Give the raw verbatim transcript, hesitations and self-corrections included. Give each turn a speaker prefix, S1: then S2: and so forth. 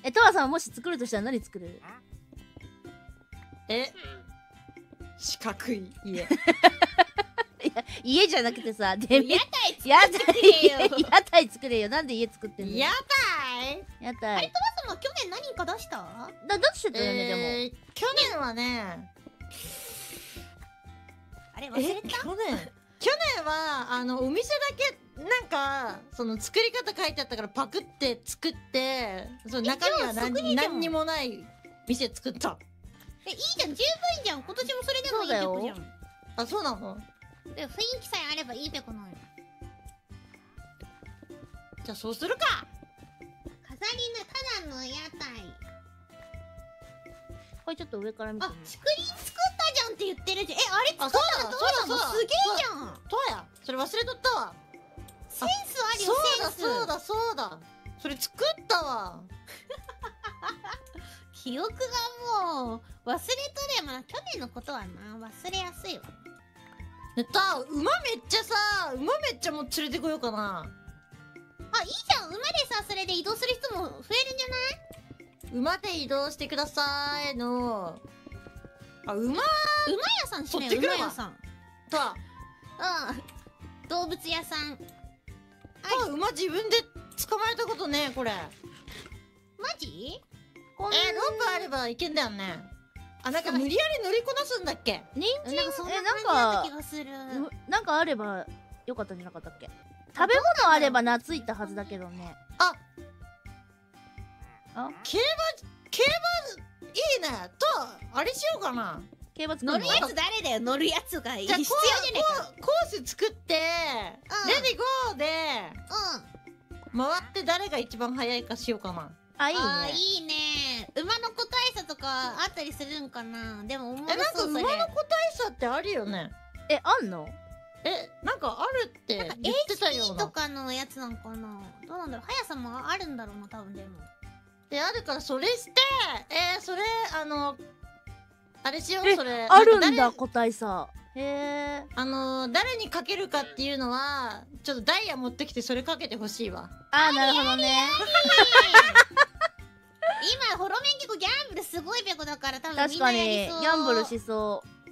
S1: え、トワさんはもし作るとしたら何作る？
S2: え、四角い家。
S1: いや、家じゃなくてさ、で、
S3: 屋台
S1: 屋
S3: 作ってくれよ。
S1: 台、屋台作れよ。なんで家作ってんの？
S2: 屋台？
S1: 屋台。
S3: あれ、トマさんも去年何か出した？
S1: だ、どうしてたよね、でも。
S2: えー、去年はね、
S3: あれ忘れた？
S2: 去年去年はあのお店だけなんかその作り方書いてあったからパクって作って、その中身は
S3: じゃあそこにいいじゃん
S2: 何何にもない店作った。
S3: え、いいじゃん、十分じゃん。今年もそれでもいいペコじゃん。
S2: あ、そうなの？
S3: で、雰囲気さえあればいいペコなのよ。
S2: じゃあそうするか。
S3: 飾りのただの屋台。
S1: これちょっと上から見て
S3: あ、
S1: みよ
S3: 竹林作ったじゃんって言ってるじゃん。え、あれ作ったのトマさんも
S2: そうだ
S3: すげえじゃん。
S2: とわや、それ忘れとったわ。
S3: センスあるよ、
S2: そうだ
S3: センス。
S2: そうだそうだ。それ作ったわ。
S3: 記憶がもう忘れとれば、去年のことはな、忘れやすいわ。
S2: やったー、馬めっちゃさ、馬めっちゃもう連れてこようかな。
S3: あ、いいじゃん。馬でさ、それで移動する人も増えるんじゃない？
S2: 馬で移動してくださいの。あ、馬
S3: 馬屋さんしねよ、
S2: 取ってくるわ
S3: 馬屋さん。
S2: とは。
S3: うん。動物屋さん。
S2: あ、馬自分で捕まえたことねえ、これ。
S3: マジ？
S1: こん
S2: えー、ロープあればいけんだよね。あ、なんか無理やり乗りこなすんだっけ？
S1: 人参、
S3: なんかそんな
S1: え、
S3: 感じ
S1: なん
S3: だった
S1: か
S3: 気がする。
S1: うなんかあればよかったんじゃなかったっけ？食べ物あれば懐いたはずだけどね。
S2: あ、
S1: あ、
S2: 競馬、競馬、いいね。と、あれしようかな。
S1: 競馬作るの？
S3: 乗るやつ誰だよ、乗るやつが必要
S2: じゃあ、
S3: じゃねえか。
S2: コーコース作って、
S3: うん
S2: レディゴーで、
S3: うん。
S2: 回って誰が一番早いかしようかな。
S1: あ、いいね。
S3: あー、いいね。馬の個体差とかあったりするんかな。でもおもろ
S2: え、なんか
S3: そう、それ。
S2: 馬の個体差ってあるよね。
S1: え、あんの？
S2: え、なんかあるって言ってたよう
S3: エイチピー
S2: な
S3: と。かのやつなんかな。どうなんだろう。速さもあるんだろうな、多分でも。
S2: で、あるからそれして、えー、それ、あの、あれしよう、
S1: え
S2: それ。
S1: あるんだ、
S2: なんか誰
S1: 個体差。へえ。
S2: あの、誰にかけるかっていうのは、ちょっとダイヤ持ってきてそれかけてほしいわ。
S1: あー、なるほどね。
S3: 今、ホロメン結構ギャンブルすごいペコだから多分みん
S1: 確かに、
S3: なやりそう。
S1: ギャンブルしそう。